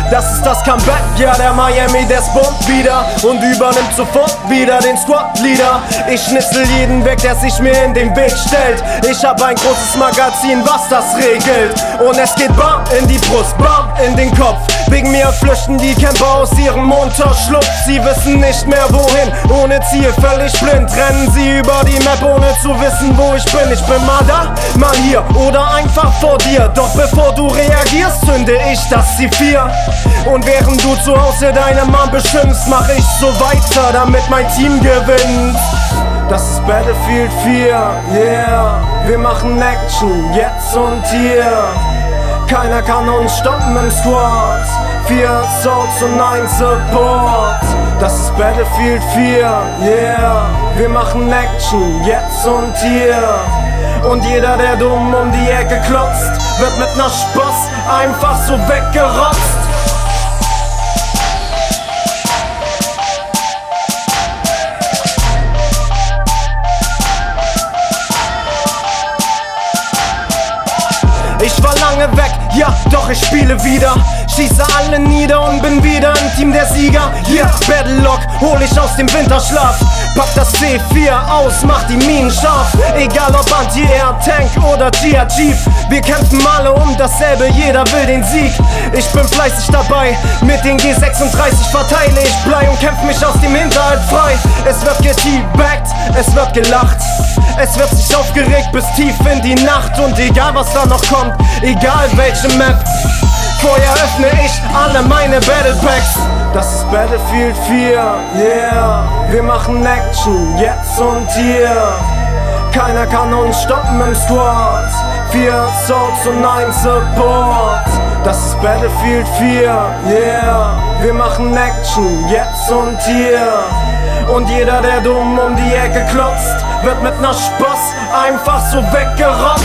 Das ist das Comeback, ja, der Miami, der spawnt wieder und übernimmt sofort wieder den Squad-Leader. Ich schnitzel jeden weg, der sich mir in den Weg stellt. Ich hab ein großes Magazin, was das regelt. Und es geht bam in die Brust, bam in den Kopf. Wegen mir flüchten die Camper aus ihrem Unterschlupf. Sie wissen nicht mehr wohin, ohne Ziel, völlig blind. Rennen sie über die Map, ohne zu wissen, wo ich bin. Ich bin mal da, mal hier oder einfach vor dir. Doch bevor du reagierst, zünde ich das C4. Und während du zu Hause deine Mom beschimpfst, mach ich so weiter, damit mein Team gewinnt. Das ist Battlefield 4, yeah. Wir machen Action, jetzt und hier. Keiner kann uns stoppen im Squad. 4 Souls und 1 Support. Das ist Battlefield 4, yeah. Wir machen Action, jetzt und hier. Und jeder, der dumm um die Ecke klotzt, wird mit ner Spaß einfach so weggerotzt. Ich war lange weg, ja, doch ich spiele wieder. Schieße alle nieder und bin wieder im Team der Sieger. Yeah, Battlelog, hol ich aus dem Winterschlaf. Pack das C4 aus, mach die Minen scharf. Egal ob Anti-Air, Tank oder Gia Chief. Wir kämpfen alle um dasselbe, jeder will den Sieg. Ich bin fleißig dabei, mit den G36 verteile ich Blei und kämpf mich aus dem Hinterhalt frei. Es wird geteabaggt, es wird gelacht. Es wird sich aufgeregt bis tief in die Nacht. Und egal was da noch kommt, egal welche Map, vorher öffne ich alle meine Battle Packs. Das ist Battlefield 4, yeah. Wir machen Action, jetzt und hier. Keiner kann uns stoppen im Squad. 4 Souls und 1 Support. Das ist Battlefield 4, yeah. Wir machen Action, jetzt und hier. Und jeder, der dumm um die Ecke klotzt, wird mit ner Spaß einfach so weggerotzt.